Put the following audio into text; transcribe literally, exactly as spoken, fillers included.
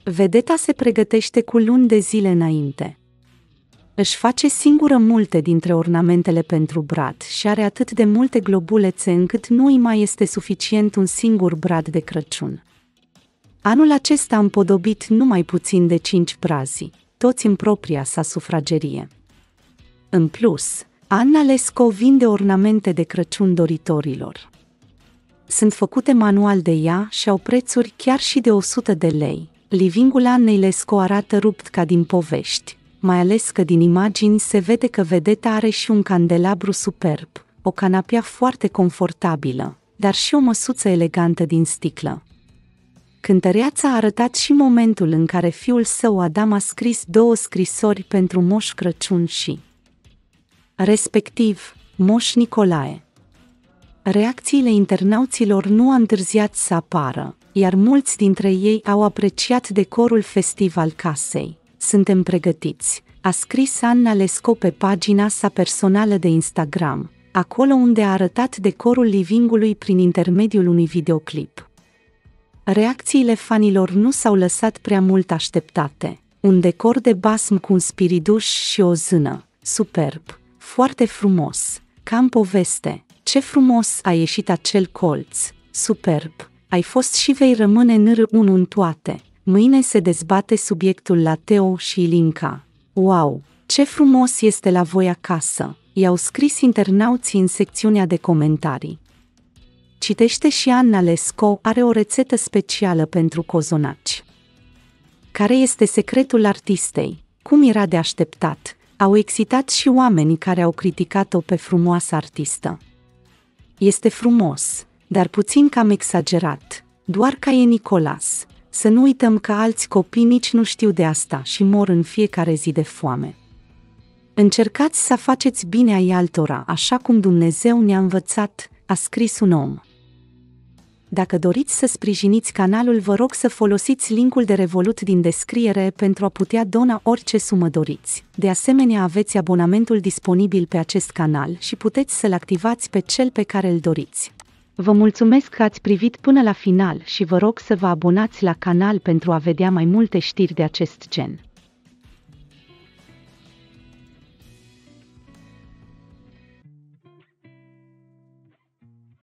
Vedeta se pregătește cu luni de zile înainte. Își face singură multe dintre ornamentele pentru brad și are atât de multe globulețe încât nu îi mai este suficient un singur brad de Crăciun. Anul acesta a împodobit numai puțin de cinci brazi, toți în propria sa sufragerie. În plus, Anna Lesco vinde ornamente de Crăciun doritorilor. Sunt făcute manual de ea și au prețuri chiar și de o sută de lei. Livingul Annei Lesco arată rupt ca din povești, mai ales că din imagini se vede că vedeta are și un candelabru superb, o canapea foarte confortabilă, dar și o măsuță elegantă din sticlă. Cântăreața a arătat și momentul în care fiul său Adam a scris două scrisori pentru Moș Crăciun și, respectiv, Moș Nicolae. Reacțiile internauților nu au întârziat să apară, iar mulți dintre ei au apreciat decorul festiv al casei. Suntem pregătiți, a scris Anna Lesco pe pagina sa personală de Instagram, acolo unde a arătat decorul livingului prin intermediul unui videoclip. Reacțiile fanilor nu s-au lăsat prea mult așteptate. Un decor de basm cu un spiriduș și o zână, superb, foarte frumos, ca în poveste. Ce frumos a ieșit acel colț, superb, ai fost și vei rămâne în R unu în toate. Mâine se dezbate subiectul la Teo și Ilinca. Wow, ce frumos este la voi acasă, i-au scris internauții în secțiunea de comentarii. Citește și Anna Lesco are o rețetă specială pentru cozonaci. Care este secretul artistei? Cum era de așteptat? Au excitat și oamenii care au criticat-o pe frumoasa artistă. Este frumos, dar puțin cam exagerat, doar ca e Nicolas. Să nu uităm că alți copii nici nu știu de asta și mor în fiecare zi de foame. Încercați să faceți bine ai altora, așa cum Dumnezeu ne-a învățat, a scris un om. Dacă doriți să sprijiniți canalul, vă rog să folosiți linkul de Revolut din descriere pentru a putea dona orice sumă doriți. De asemenea, aveți abonamentul disponibil pe acest canal și puteți să-l activați pe cel pe care îl doriți. Vă mulțumesc că ați privit până la final și vă rog să vă abonați la canal pentru a vedea mai multe știri de acest gen.